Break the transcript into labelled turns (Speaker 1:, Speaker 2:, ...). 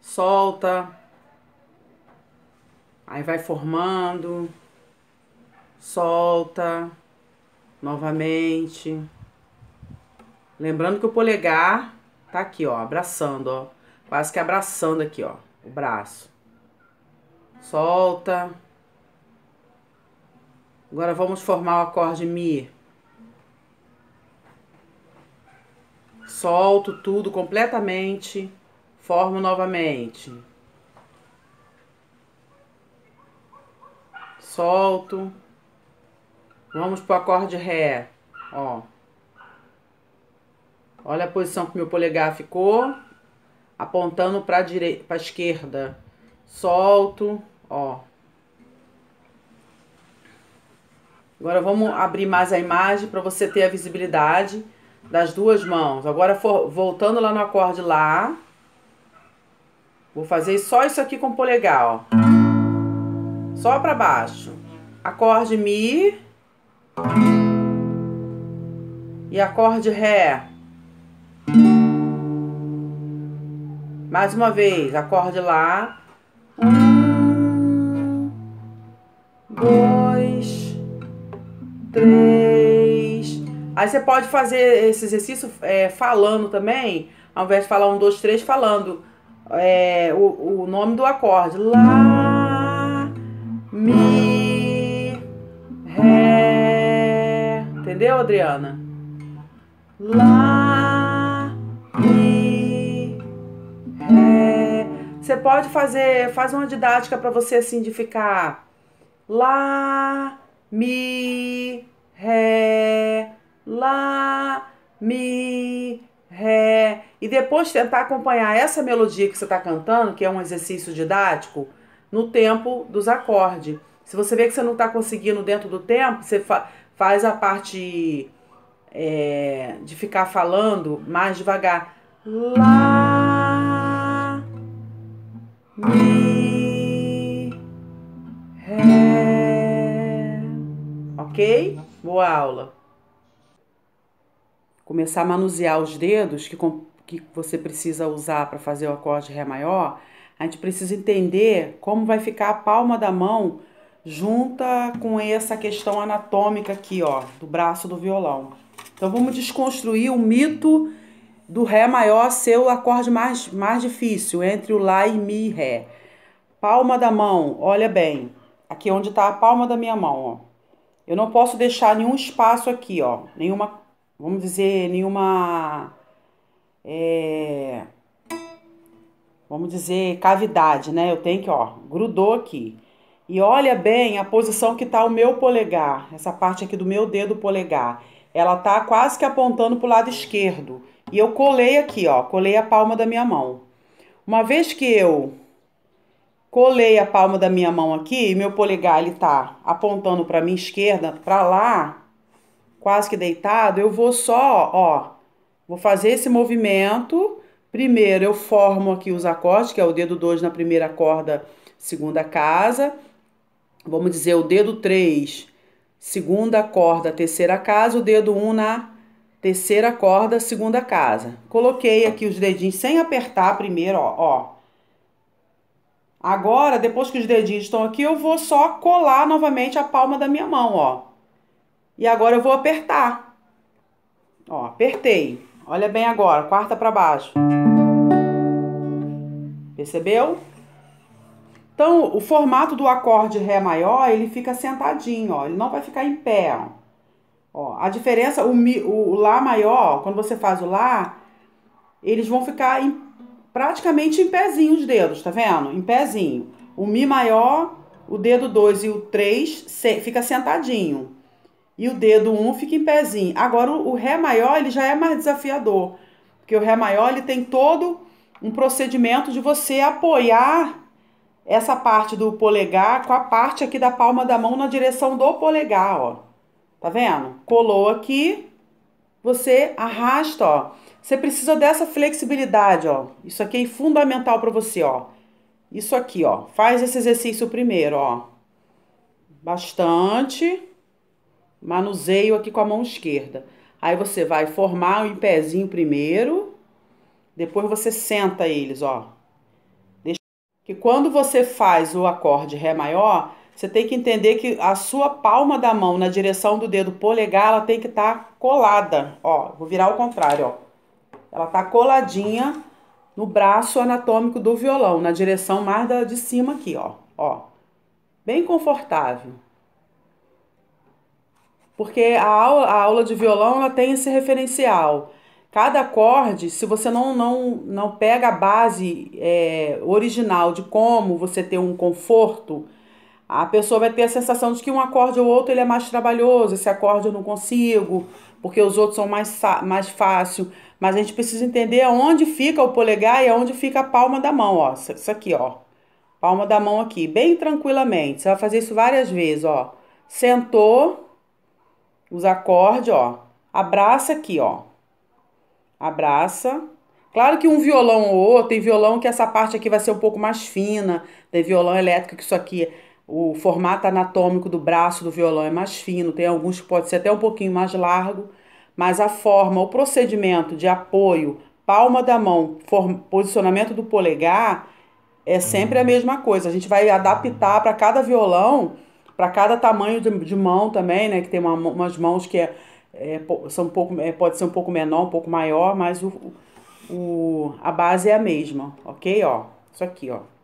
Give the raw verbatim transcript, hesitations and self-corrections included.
Speaker 1: solta, aí vai formando, solta, novamente. Lembrando que o polegar tá aqui, ó, abraçando, ó, quase que abraçando aqui, ó, o braço. Solta. Agora vamos formar o acorde Mi. Solto tudo completamente, formo novamente. Solto. Vamos pro acorde Ré, ó. Olha a posição que meu polegar ficou, apontando para direita, para esquerda. Solto, ó. Agora vamos abrir mais a imagem para você ter a visibilidade das duas mãos. Agora for, voltando lá no acorde Lá. Vou fazer só isso aqui com o polegar, ó. Só para baixo. Acorde Mi. E acorde Ré. Mais uma vez, acorde Lá. Um, dois, três. Aí você pode fazer esse exercício é, falando também, ao invés de falar um, dois, três, falando é, o, o nome do acorde. Lá, Mi, Ré. Entendeu, Adriana? Lá, Mi, Ré. Você pode fazer, faz uma didática para você assim de ficar Lá, Mi, Ré, Lá, Mi, Ré. E depois tentar acompanhar essa melodia que você está cantando, que é um exercício didático, no tempo dos acordes. Se você vê que você não está conseguindo dentro do tempo, você fa faz a parte é, de ficar falando mais devagar. Lá, Mi, Ré. Ok? Boa aula. Começar a manusear os dedos que, que você precisa usar para fazer o acorde Ré maior. A gente precisa entender como vai ficar a palma da mão junta com essa questão anatômica aqui, ó, do braço do violão. Então vamos desconstruir o mito do Ré maior ser o acorde mais, mais difícil, entre o Lá e Mi e Ré. Palma da mão, olha bem, aqui onde está a palma da minha mão, ó. Eu não posso deixar nenhum espaço aqui, ó, nenhuma, vamos dizer, nenhuma, é, vamos dizer, cavidade, né? Eu tenho que, ó, grudou aqui. E olha bem a posição que tá o meu polegar, essa parte aqui do meu dedo polegar. Ela tá quase que apontando pro lado esquerdo. E eu colei aqui, ó, colei a palma da minha mão. Uma vez que eu colei a palma da minha mão aqui, e meu polegar ele tá apontando para minha esquerda, para lá, quase que deitado, eu vou só, ó, vou fazer esse movimento. Primeiro eu formo aqui os acordes, que é o dedo dois na primeira corda, segunda casa. Vamos dizer o dedo três, segunda corda, terceira casa, o dedo um na terceira corda, segunda casa. Coloquei aqui os dedinhos sem apertar primeiro, ó, ó. Agora, depois que os dedinhos estão aqui, eu vou só colar novamente a palma da minha mão, ó. E agora eu vou apertar. Ó, apertei. Olha bem agora, quarta para baixo. Percebeu? Então, o formato do acorde Ré maior, ele fica sentadinho, ó. Ele não vai ficar em pé, ó. Ó, a diferença, o, mi, o, o Lá maior, quando você faz o Lá, eles vão ficar em, praticamente em pezinho os dedos, tá vendo? Em pezinho. O Mi maior, o dedo dois e o três se, fica sentadinho. E o dedo um fica em pezinho. Agora, o, o Ré maior, ele já é mais desafiador. Porque o Ré maior, ele tem todo um procedimento de você apoiar essa parte do polegar com a parte aqui da palma da mão na direção do polegar, ó. Tá vendo? Colou aqui, você arrasta, ó. Você precisa dessa flexibilidade, ó. Isso aqui é fundamental para você, ó. Isso aqui, ó. Faz esse exercício primeiro, ó. Bastante. Manuseio aqui com a mão esquerda. Aí você vai formar o em pezinho primeiro. Depois você senta eles, ó. Que quando você faz o acorde Ré maior, você tem que entender que a sua palma da mão na direção do dedo polegar, ela tem que estar colada. Ó, vou virar ao contrário, ó. Ela tá coladinha no braço anatômico do violão, na direção mais da, de cima aqui, ó. Ó, bem confortável. Porque a aula, a aula de violão, ela tem esse referencial. Cada acorde, se você não, não, não pega a base é, original de como você ter um conforto, a pessoa vai ter a sensação de que um acorde ou outro ele é mais trabalhoso, esse acorde eu não consigo, porque os outros são mais, mais fácil. Mas a gente precisa entender aonde fica o polegar e aonde fica a palma da mão, ó. Isso aqui, ó. Palma da mão aqui, bem tranquilamente. Você vai fazer isso várias vezes, ó. Sentou, os acordes, ó. Abraça aqui, ó. Abraça. Claro que um violão ou outro, tem violão que essa parte aqui vai ser um pouco mais fina, tem violão elétrico que isso aqui, o formato anatômico do braço do violão é mais fino, tem alguns que pode ser até um pouquinho mais largo, mas a forma, o procedimento de apoio, palma da mão, posicionamento do polegar, é sempre a mesma coisa. A gente vai adaptar para cada violão, para cada tamanho de, de mão também, né? Que tem uma, umas mãos que é, é, são um pouco, é, pode ser um pouco menor, um pouco maior, mas o, o, a base é a mesma, ok? Ó, isso aqui, ó.